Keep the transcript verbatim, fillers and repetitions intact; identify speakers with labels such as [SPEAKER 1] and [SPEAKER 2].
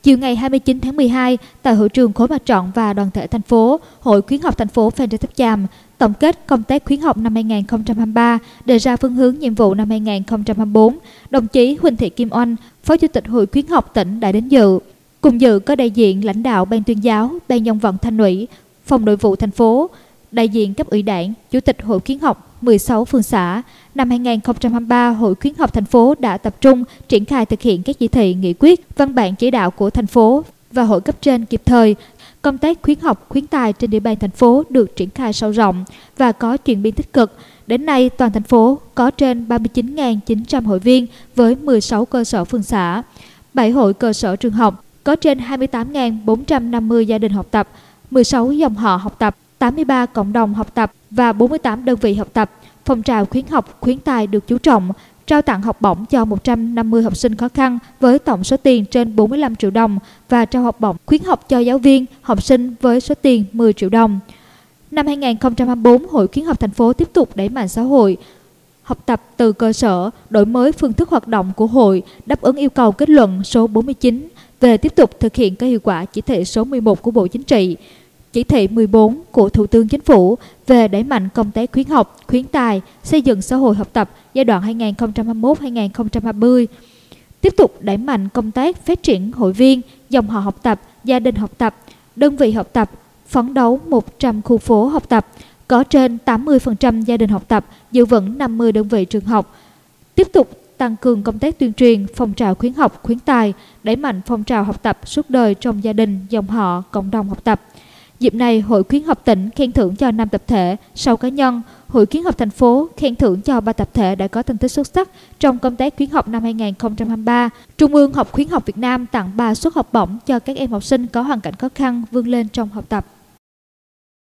[SPEAKER 1] Chiều ngày hai mươi chín tháng mười hai, tại hội trường khối mặt trận và đoàn thể thành phố, Hội khuyến học thành phố Phan Rang Tháp Chàm tổng kết công tác khuyến học năm hai nghìn không trăm hai mươi ba, đề ra phương hướng nhiệm vụ năm hai nghìn không trăm hai mươi tư. Đồng chí Huỳnh Thị Kim Oanh, Phó Chủ tịch Hội khuyến học tỉnh đã đến dự. Cùng dự có đại diện lãnh đạo Ban tuyên giáo, Ban dân vận Thành ủy, Phòng Nội vụ thành phố, đại diện cấp ủy Đảng, Chủ tịch Hội khuyến học mười sáu phường xã. Năm hai nghìn không trăm hai mươi ba, Hội khuyến học thành phố đã tập trung triển khai thực hiện các chỉ thị, nghị quyết, văn bản chỉ đạo của thành phố và hội cấp trên kịp thời. Công tác khuyến học, khuyến tài trên địa bàn thành phố được triển khai sâu rộng và có chuyển biến tích cực. Đến nay, toàn thành phố có trên ba mươi chín nghìn chín trăm hội viên với mười sáu cơ sở phường xã, bảy hội cơ sở trường học, có trên hai mươi tám nghìn bốn trăm năm mươi gia đình học tập, mười sáu dòng họ học tập, tám mươi ba cộng đồng học tập và bốn mươi tám đơn vị học tập. Phong trào khuyến học, khuyến tài được chú trọng, trao tặng học bổng cho một trăm năm mươi học sinh khó khăn với tổng số tiền trên bốn mươi lăm triệu đồng và trao học bổng khuyến học cho giáo viên, học sinh với số tiền mười triệu đồng. Năm hai nghìn không trăm hai mươi tư, Hội khuyến học thành phố tiếp tục đẩy mạnh xã hội, học tập từ cơ sở, đổi mới phương thức hoạt động của hội, đáp ứng yêu cầu kết luận số bốn mươi chín về tiếp tục thực hiện có hiệu quả chỉ thị số mười một của Bộ Chính trị, chỉ thị mười bốn của Thủ tướng Chính phủ về đẩy mạnh công tác khuyến học, khuyến tài, xây dựng xã hội học tập giai đoạn hai nghìn không trăm hai mươi mốt đến hai nghìn không trăm hai mươi. Tiếp tục đẩy mạnh công tác phát triển hội viên, dòng họ học tập, gia đình học tập, đơn vị học tập, phấn đấu một trăm khu phố học tập, có trên tám mươi phần trăm gia đình học tập, giữ vững năm mươi đơn vị trường học. Tiếp tục tăng cường công tác tuyên truyền, phong trào khuyến học, khuyến tài, đẩy mạnh phong trào học tập suốt đời trong gia đình, dòng họ, cộng đồng học tập. Dịp này, Hội khuyến học tỉnh khen thưởng cho năm tập thể, sáu cá nhân. Hội khuyến học thành phố khen thưởng cho ba tập thể đã có thành tích xuất sắc trong công tác khuyến học năm hai nghìn không trăm hai mươi ba. Trung ương Học khuyến học Việt Nam tặng ba suất học bổng cho các em học sinh có hoàn cảnh khó khăn vươn lên trong học tập.